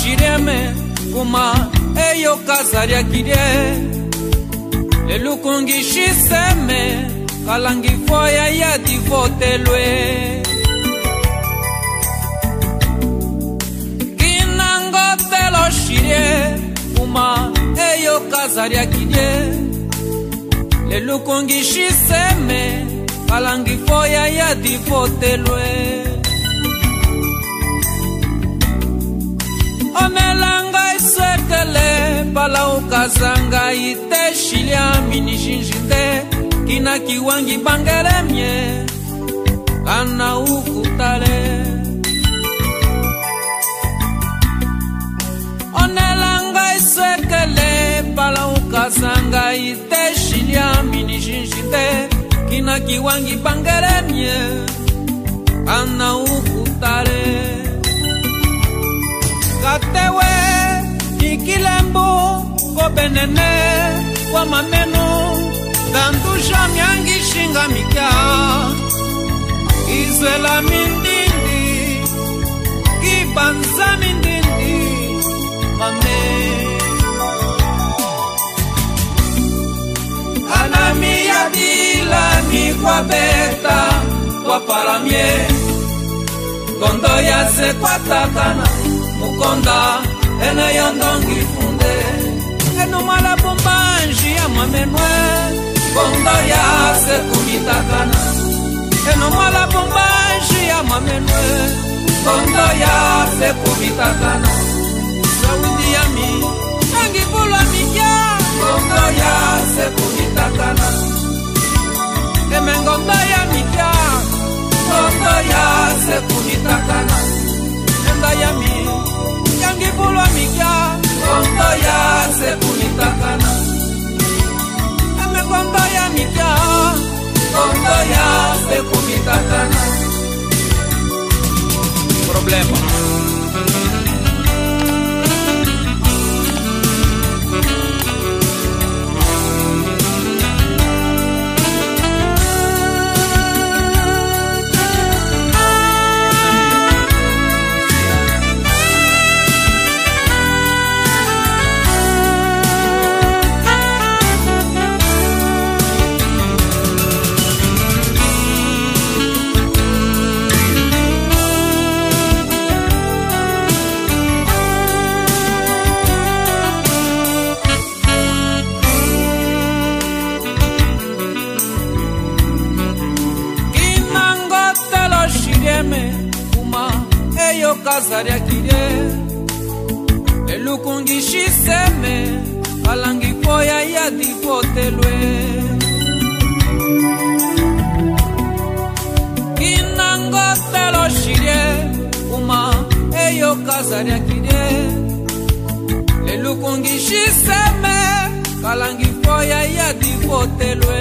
shireme kuma eyo kazaria kidie lelukungi shiseme kalangi foya ya divotelwe kinango telo shirie kuma eyo kazaria kidie lelukungi shiseme kalangi foya ya divotelwe Onelanga isekele pala ukazanga ite shilia mini jinjinde kina kiwangi bangeremye kana ukutale Onelanga isekele pala ukazanga ite shilia mini jinjinde kina kiwangi bangeremye kana ukutale Katewe ikilembo ko benene kwa mameno dandusha myangi shinga mika izela mindindi kibanza mindindi mame anami yadila ni kwa beta kwa paramie kondo ya se kwa takana Mukonda ena yondongi funde eno mala bombanji ya mamenwe kondo ya se kumitakana eno mala bombanji ya mamenwe kondo ya se kumitakana Zawindi ya mi nangi bula miya kondo ya se kumitakana Emengondo ya miya kondo ya se kumitakana Enda ya mi Yangi bulwa mikia Kondo ya se kunitakana Eme kondo ya mikia Kondo ya se kunitakana Problema Kazaria kide Elukungi shiseme Alangi foya ya divotelwe Kinango telo shirie Uma eyo kazaria kide Elukungi shiseme Alangi foya ya divotelwe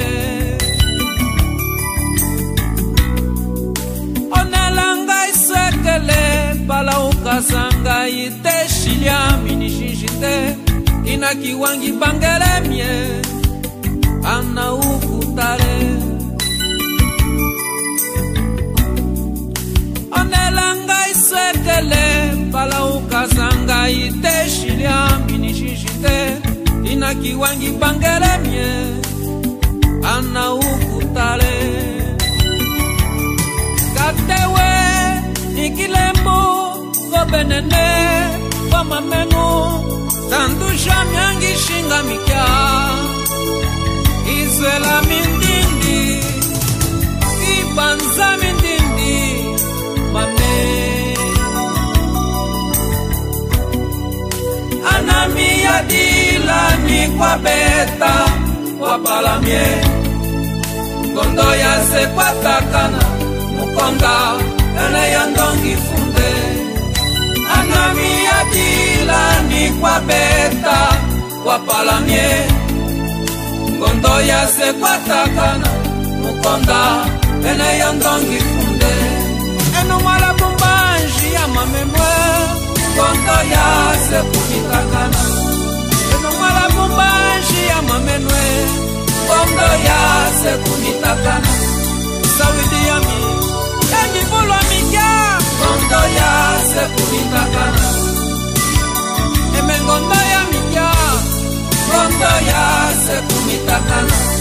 Onelanga isekele Pala ukazanga ite shilia mini jinjite Kina kiwangi bangeremye Ana ukutare Onelanga isekele Pala ukazanga ite shilia mini jinjite Kina kiwangi bangeremye Ana ukutare Katewe Nikilembo benene kwa mameno tandusha myangi shinga mikia izela mindindi ibanza mindindi mame anami yadila ni kwa beta kwa palamie kondo ya se kwa takana mukonda ene yandongi funde Anami yadila ni kwa beta kwa palamie Kondo ya se kwa takana Mukonda ene yondongi funde Eno mala bombanji ya mamemwe Kondo ya se kumitakana Eno mala bombanji ya mamenwe Kondo ya se kumitakana Zawindi ya mi Eni bulwa miya Kondo ya se kumitakana ngondo ya minya ngondo ya sekumitakana